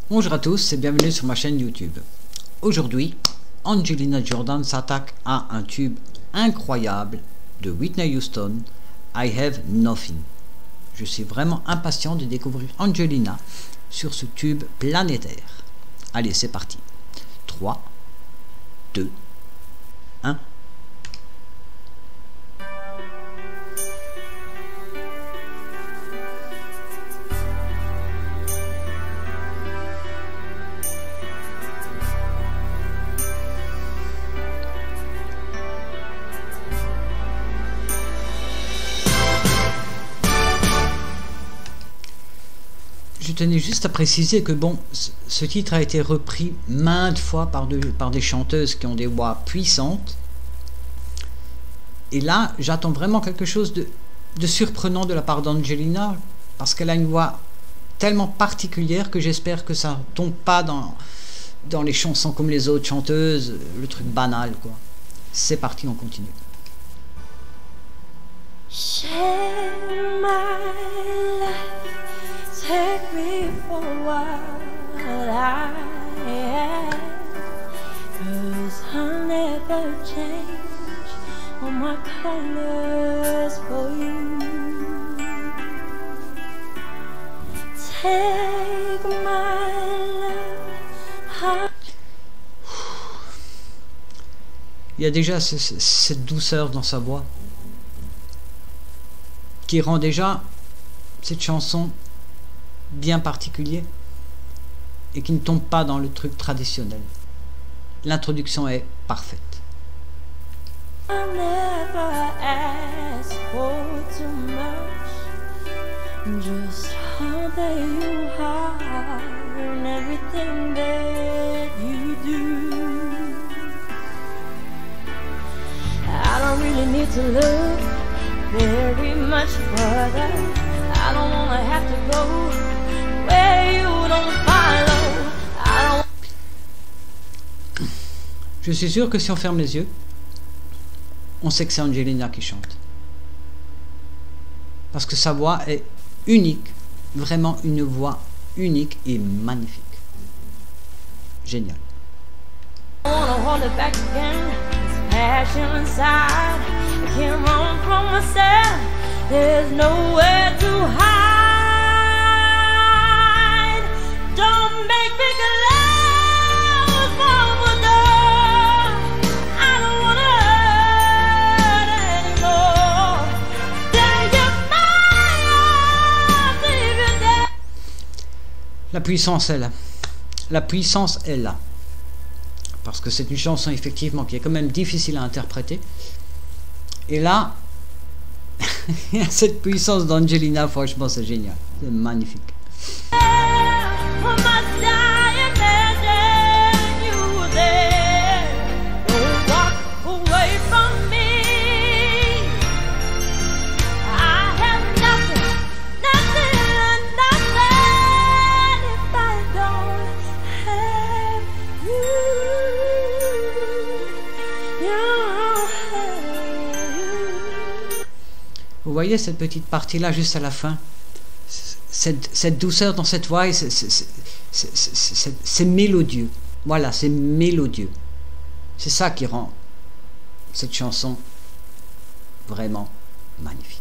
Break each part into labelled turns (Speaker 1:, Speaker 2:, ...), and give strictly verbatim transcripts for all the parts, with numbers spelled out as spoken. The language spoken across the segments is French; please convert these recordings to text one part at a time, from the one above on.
Speaker 1: Bonjour à tous et bienvenue sur ma chaîne YouTube. Aujourd'hui, Angelina Jordan s'attaque à un tube incroyable de Whitney Houston, I Have Nothing. Je suis vraiment impatient de découvrir Angelina sur ce tube planétaire. Allez, c'est parti. trois, deux, un. Je tenais juste à préciser que bon, ce titre a été repris maintes fois par, de, par des chanteuses qui ont des voix puissantes. Et là, j'attends vraiment quelque chose de, de surprenant de la part d'Angelina, parce qu'elle a une voix tellement particulière que j'espère que ça ne tombe pas dans, dans les chansons comme les autres chanteuses, le truc banal, quoi. C'est parti, on continue.
Speaker 2: Share my life. Take me for what I am, 'cause I'll never change all my colors for you. Take my love.
Speaker 1: Il y a déjà ce, ce, cette douceur dans sa voix qui rend déjà cette chanson bien particulier et qui ne tombe pas dans le truc traditionnel. L'introduction est parfaite.
Speaker 2: I never ask for too much, just how that you are and everything that you do. I don't really need to look very much further. I don't wanna have to go where you don't follow. I don't...
Speaker 1: Je suis sûr que si on ferme les yeux, on sait que c'est Angelina qui chante. Parce que sa voix est unique, vraiment une voix unique et magnifique. Génial.
Speaker 2: I wanna hold it back again. This passion inside, I can't run from myself. There's nowhere to hide. Don't make me close for the door. I don't wanna hurt anymore. Then you're mine, leave you there.
Speaker 1: La puissance est là. La puissance est là. Parce que c'est une chanson effectivement qui est quand même difficile à interpréter. Et là, cette puissance d'Angelina, franchement, c'est génial. C'est magnifique. Vous voyez cette petite partie-là, juste à la fin, cette, cette douceur dans cette voix, c'est mélodieux. Voilà, c'est mélodieux. C'est ça qui rend cette chanson vraiment magnifique.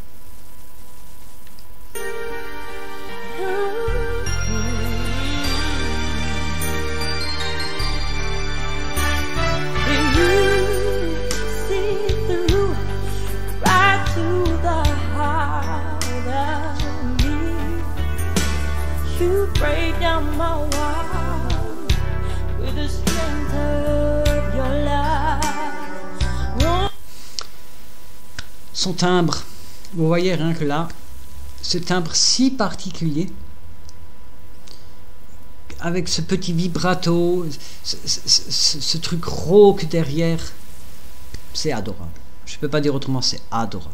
Speaker 2: Break down my walls with the strength of your love.
Speaker 1: Son timbre, vous voyez rien que là, ce timbre si particulier, avec ce petit vibrato, ce, ce, ce, ce truc rauque derrière, c'est adorable. Je peux pas dire autrement, c'est adorable.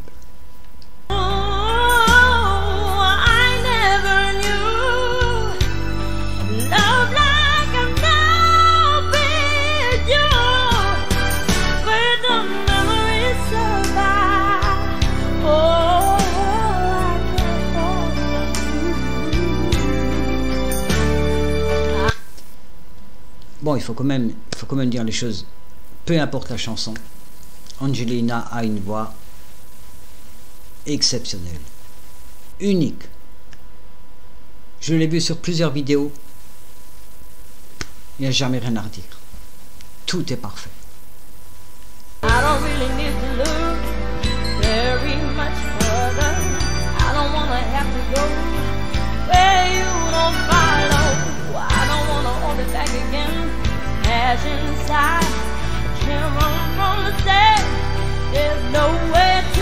Speaker 1: il faut quand même, il faut quand même dire les choses. Peu importe la chanson, Angelina a une voix exceptionnelle, unique. Je l'ai vu sur plusieurs vidéos. Il n'y a jamais rien à redire. Tout est parfait.
Speaker 2: I don't really need to look very much further. I don't wanna have to go where you don't follow. I don't wanna hold it back again. As inside, can't run from the stage. There's nowhere to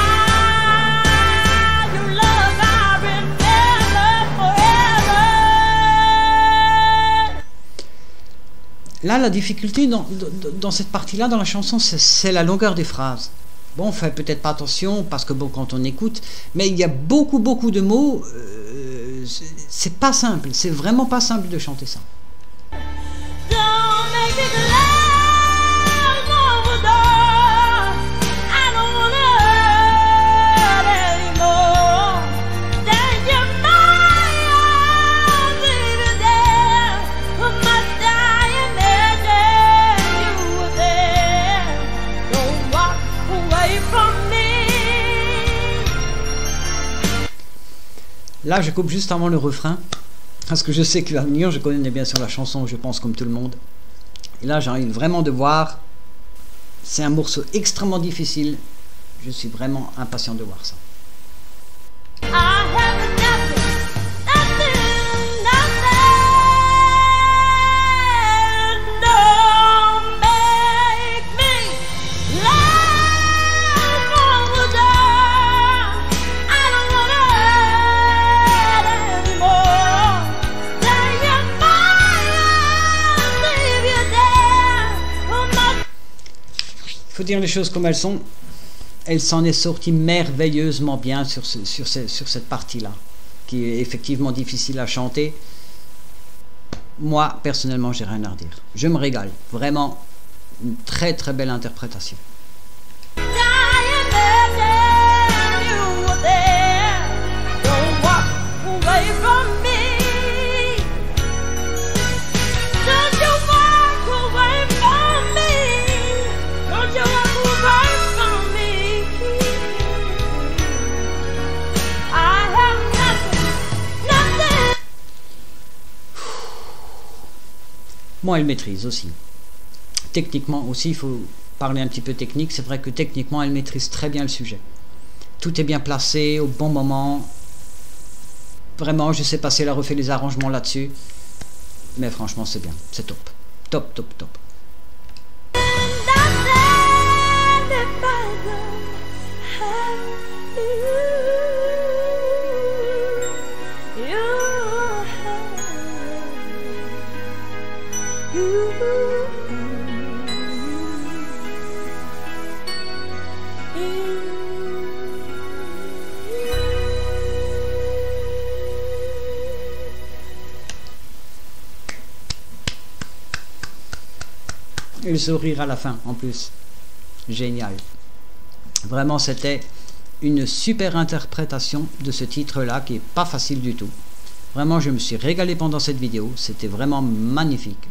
Speaker 2: hide. Your love I remember forever.
Speaker 1: Là, la difficulté dans, dans, dans cette partie-là, dans la chanson, c'est la longueur des phrases. Bon, on fait peut-être pas attention parce que bon, quand on écoute, mais il y a beaucoup, beaucoup de mots. Euh, c'est pas simple, c'est vraiment pas simple de chanter ça.
Speaker 2: Don't make it last overdone. I don't wanna hurt anymore. Take your mind, leave it there. Must I imagine you were there? Don't walk away from me.
Speaker 1: Là, je coupe juste avant le refrain. Parce que je sais qu'il va venir, je connais bien sûr la chanson, je pense comme tout le monde. Et là, j'ai envie vraiment de voir. C'est un morceau extrêmement difficile. Je suis vraiment impatient de voir ça.
Speaker 2: I have nothing, nothing, nothing. Don't make me last overdone. I don't wanna hurt anymore. Take your mind, leave you there. Oh, my.
Speaker 1: Il faut dire les choses comme elles sont. Elle s'en est sortie merveilleusement bien sur, ce, sur, ce, sur cette partie-là, qui est effectivement difficile à chanter. Moi, personnellement, j'ai rien à redire. Je me régale. Vraiment, une très très belle interprétation.
Speaker 2: I imagine you were there. Don't walk away from me. Don't you walk away from me. Don't you walk away from me. I have nothing, nothing.
Speaker 1: Moi, elle maîtrise aussi. Techniquement aussi, il faut parler un petit peu technique. C'est vrai que techniquement, elle maîtrise très bien le sujet. Tout est bien placé, au bon moment. Vraiment, je sais pas si elle a refait les arrangements là-dessus. Mais franchement, c'est bien. C'est top. Top, top, top.
Speaker 2: Nothing if I don't have you. You have you.
Speaker 1: Et le sourire à la fin, en plus. Génial. Vraiment, c'était une super interprétation de ce titre-là, qui est pas facile du tout. Vraiment, je me suis régalé pendant cette vidéo. C'était vraiment magnifique.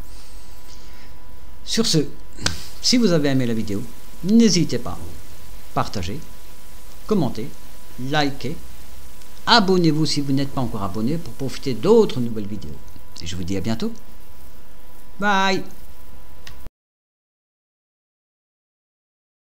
Speaker 1: Sur ce, si vous avez aimé la vidéo, n'hésitez pas. Partagez, commentez, likez, abonnez-vous si vous n'êtes pas encore abonné pour profiter d'autres nouvelles vidéos. Et je vous dis à bientôt. Bye!